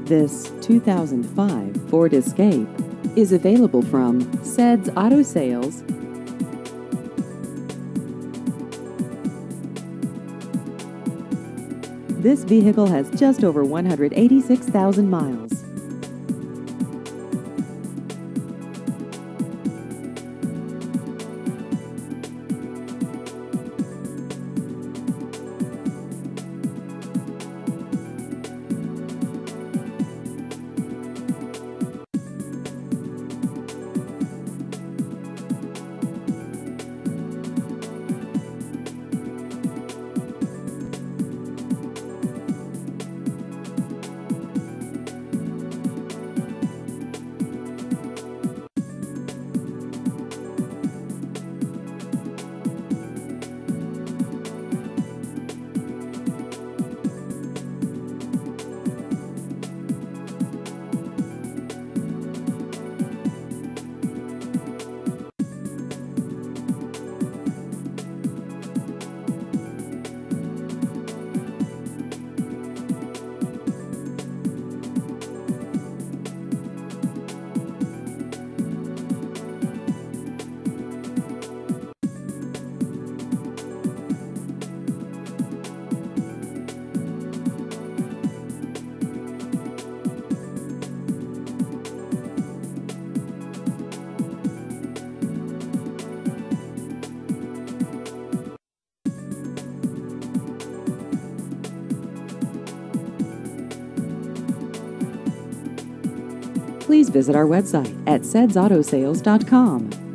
This 2005 Ford Escape is available from Sed's Auto Sales. This vehicle has just over 186,000 miles. Please visit our website at sedsautosales.com.